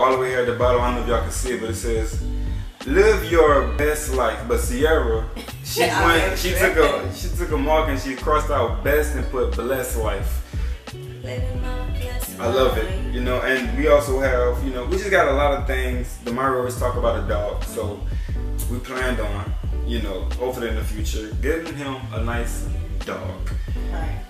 all the way here at the bottom. I don't know if y'all can see it, but it says, "Live your best life." But Sierra, she took a mark and she crossed out best and put blessed life. I love it, you know. And we also have, you know, we just got a lot of things. Damari always talk about a dog, so we planned on, you know, hopefully in the future, getting him a nice dog. Right.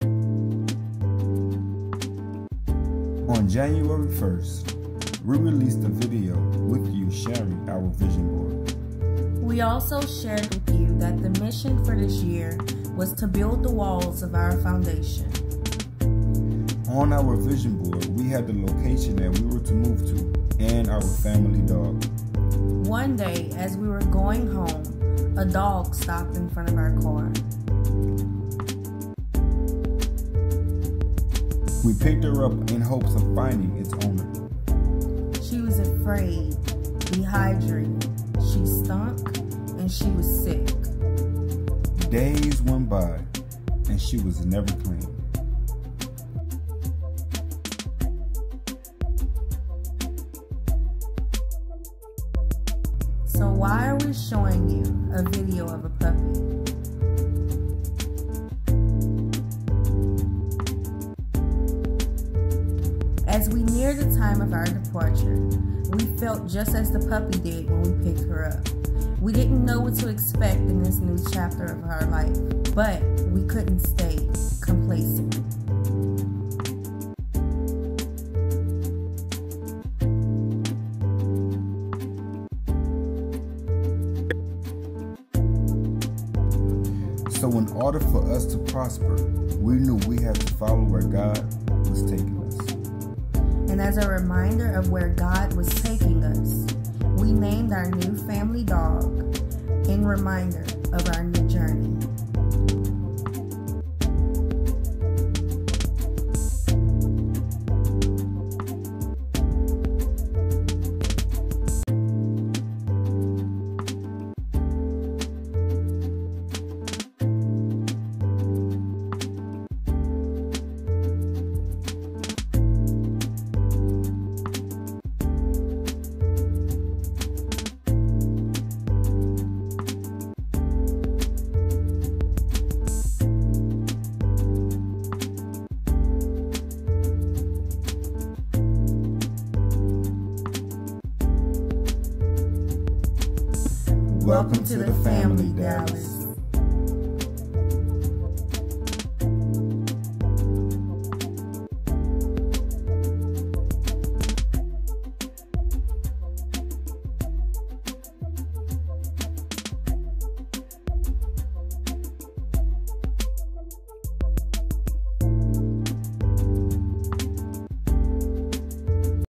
On January 1st, we released a video with you sharing our vision board. We also shared with you that the mission for this year was to build the walls of our foundation. On our vision board, we had the location that we were to move to and our family dog. One day, as we were going home, a dog stopped in front of our car. We picked her up in hopes of finding its owner. She was afraid, dehydrated, she stunk, and she was sick. Days went by, and she was never clean. So why are we showing you a video of a puppy? As we near the time of our departure, we felt just as the puppy did when we picked her up. We didn't know what to expect in this new chapter of our life, but we couldn't stay complacent. So in order for us to prosper, we knew we had to follow where God was taking us. And as a reminder of where God was taking us, we named our new family dog in reminder of our new journey. Welcome to the family, Dallas.